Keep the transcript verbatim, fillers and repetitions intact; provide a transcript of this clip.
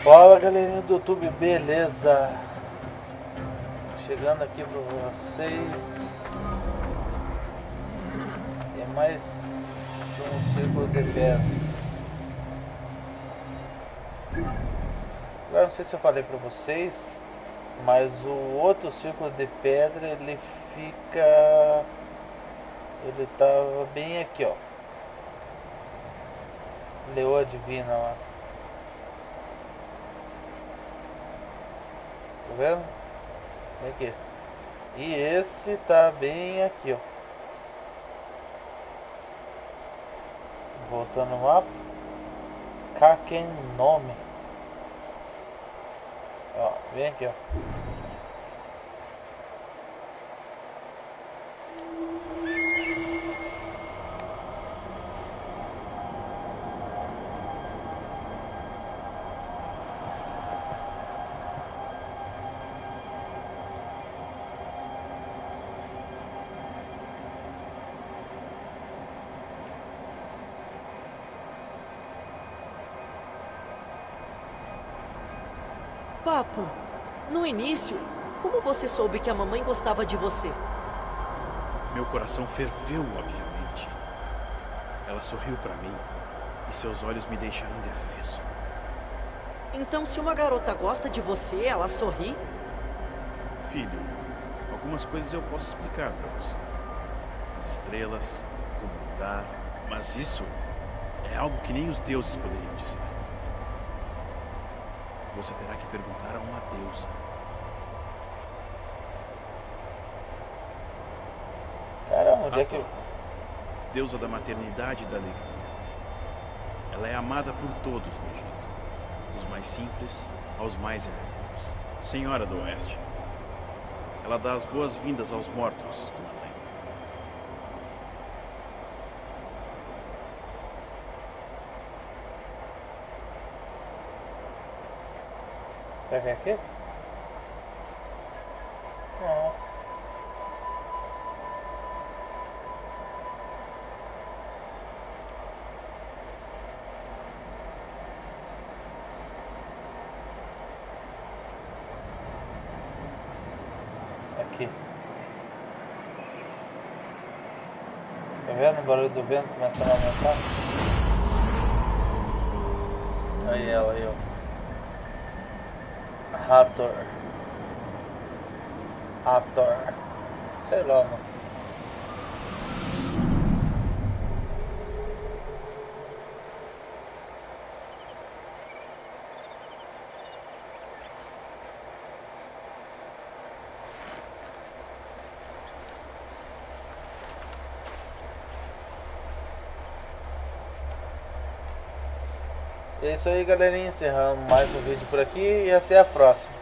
Fala galerinha do YouTube, beleza? Chegando aqui para vocês. Tem mais um círculo de pedra. Agora não sei se eu falei para vocês, mas o outro círculo de pedra ele fica, ele tava bem aqui, ó. Leoa divina lá. Tá vendo? Vem aqui. E esse tá bem aqui, ó. Voltando no mapa. Kakenome. Ó, vem aqui, ó. Papo, no início, como você soube que a mamãe gostava de você? Meu coração ferveu, obviamente. Ela sorriu pra mim e seus olhos me deixaram indefeso. Então, se uma garota gosta de você, ela sorri? Filho, algumas coisas eu posso explicar pra você. As estrelas, como mudar, mas isso é algo que nem os deuses poderiam dizer. Você terá que perguntar a uma deusa. Caramba, onde é que eu... Deusa da maternidade e da alegria. Ela é amada por todos no Egito, dos mais simples aos mais elevados. Senhora do Oeste. Ela dá as boas-vindas aos mortos. Vai vir aqui? Não. Aqui. Tá vendo o barulho do vento começando a aumentar? Aí ela, aí ó. Raptor. Raptor. Sei lá, não. É isso aí, galerinha. Encerramos mais um vídeo por aqui e até a próxima.